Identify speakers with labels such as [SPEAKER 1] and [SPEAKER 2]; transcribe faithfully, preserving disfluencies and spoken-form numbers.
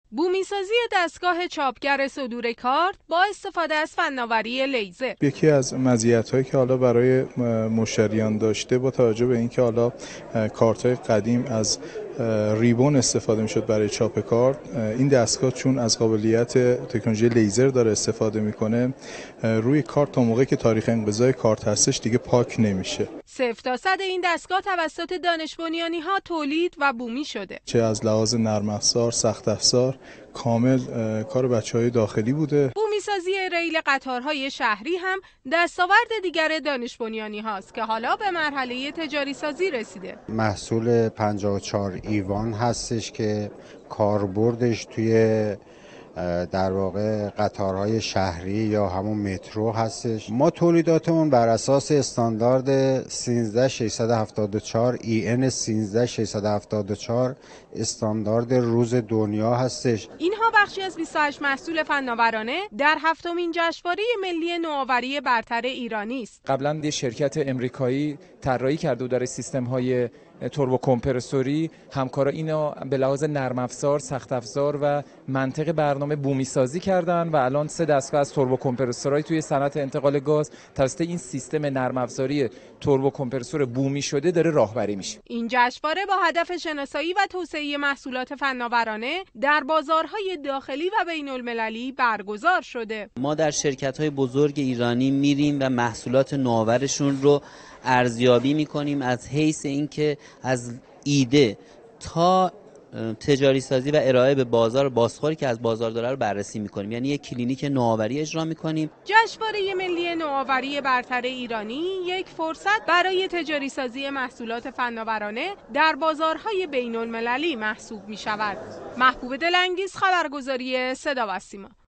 [SPEAKER 1] بومی‌سازی دستگاه چاپگر صدور کارت با استفاده از فناوری لیزر.
[SPEAKER 2] یکی از مزیت‌هایی که حالا برای مشتریان داشته با توجه به اینکه حالا کارت‌های قدیم از ریبون استفاده میشد برای چاپ کارت، این دستگاه چون از قابلیت تکنولوژی لیزر داره استفاده میکنه، روی کارت تا موقعی که تاریخ انقضای کارت هستش دیگه پاک نمیشه.
[SPEAKER 1] صفر تا صد این دستگاه توسط دانش بنیانی‌ها تولید و بومی شده.
[SPEAKER 2] چه از لحاظ نرم افزار، سخت افزار، کامل کار بچه‌های داخلی بوده.
[SPEAKER 1] بومی‌سازی ریل قطارهای شهری هم دستاورد دیگر دانش بنیانی‌هاست که حالا به مرحله تجاری سازی رسیده.
[SPEAKER 3] محصول پنجاه و چهار ایوان هستش که کاربردش توی در واقع قطارهای شهری یا همون مترو هستش. ما تولیداتمون بر اساس استاندارد سیزده هزار و ششصد و هفتاد و چهار ای ان سیزده هزار و ششصد و هفتاد و چهار استاندارد روز دنیا هستش.
[SPEAKER 1] اینها بخشی از بیست و هشت محصول فناورانه در هفتمین جشنواره ملی نوآوری برتر ایرانی است.
[SPEAKER 4] قبلا یه شرکت امریکایی طراحی کرده و داره سیستم‌های توربو کمپرسوری، همکارا اینو به لحاظ نرم افزار، سخت افزار و منطق برنامه بومی سازی کردن و الان سه دستگاه از توربو کمپرسورای توی صنعت انتقال گاز توسط این سیستم نرم افزاری توربو کمپرسور بومی شده داره راهبری میشه.
[SPEAKER 1] این جشنواره با هدف شناسایی و توسعه محصولات فناورانه در بازارهای داخلی و بین المللی برگزار شده.
[SPEAKER 5] ما در شرکت‌های بزرگ ایرانی میریم و محصولات نوآورشون رو ارزیابی میکنیم از حیث اینکه از ایده تا تجاری سازی و ارائه به بازار بازخوری که از بازار داره رو بررسی میکنیم، یعنی یک کلینیک نوآوری اجرا میکنیم.
[SPEAKER 1] جشنواره ملی نوآوری برتر ایرانی یک فرصت برای تجاری سازی محصولات فناورانه در بازارهای بین المللی محسوب میشود. محبوب دلانگیز، خبرگزاری صدا و سیما.